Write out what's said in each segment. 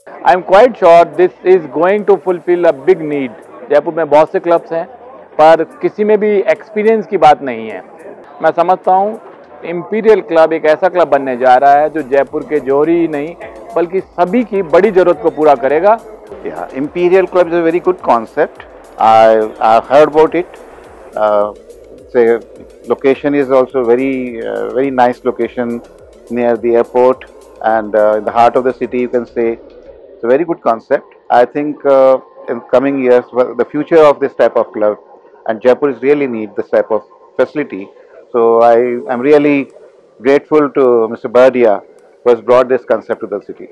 I am quite sure this is going to fulfil a big need. Jaipur में बहुत से clubs हैं पर किसी में भी एक्सपीरियंस की बात नहीं है। मैं समझता हूँ इंपीरियल क्लब एक ऐसा क्लब बनने जा रहा है जो जयपुर के जौहरी ही नहीं बल्कि सभी की बड़ी जरूरत को पूरा करेगा। Yeah, Imperial Club is a very good concept. I've heard about it. The location is also very nice location near the airport and in the heart of the city. You can say it's a very good concept. I think in coming years, the future of this type of club and Jaipur is really need this type of facility. So I am really grateful to Mr. Bardia who has brought this concept to the city.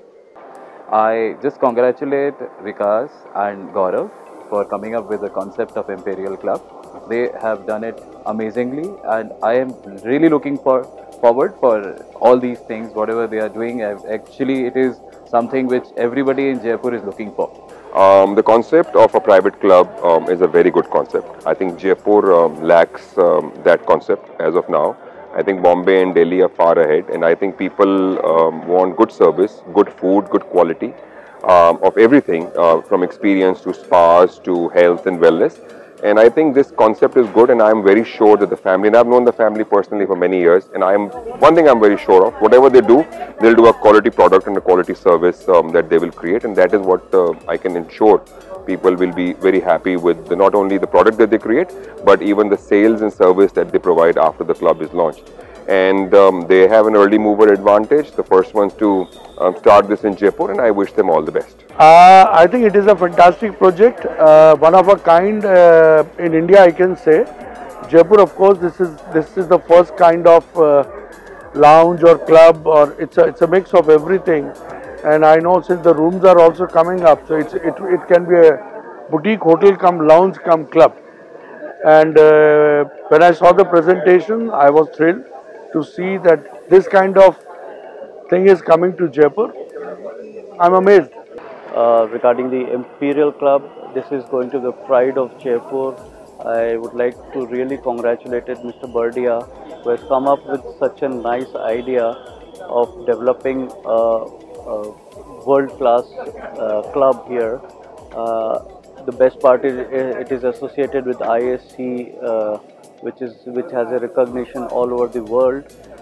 I just congratulate Vikas and Gaurav for coming up with the concept of Empyreal Club. They have done it amazingly, and I am really looking forward for all these things, whatever they are doing. Actually, it is something which everybody in Jaipur is looking for. The concept of a private club is a very good concept. I think Jaipur lacks that concept as of now. I think Bombay and Delhi are far ahead, and I think people want good service, good food, good quality of everything from experience to spas to health and wellness. And I think this concept is good, and I'm very sure that the family, and I've known the family personally for many years, and one thing I'm very sure of, whatever they do, they'll do a quality product and a quality service that they will create, and that is what I can ensure people will be very happy with not only the product that they create, but even the sales and service that they provide after the club is launched. And they have an early mover advantage, the first ones to start this in Jaipur, and I wish them all the best. I think it is a fantastic project, one of a kind in India, I can say. Jaipur, of course, this is the first kind of lounge or club, or it's a mix of everything. And I know since the rooms are also coming up, so it can be a boutique hotel come lounge come club. And when I saw the presentation, I was thrilled to see that this kind of thing is coming to Jaipur. I'm amazed. Regarding the Imperial Club, this is going to be the pride of Jaipur. I would like to really congratulate Mr. Bardia, who has come up with such a nice idea of developing a world-class club here. The best part is it is associated with ISC, which has a recognition all over the world.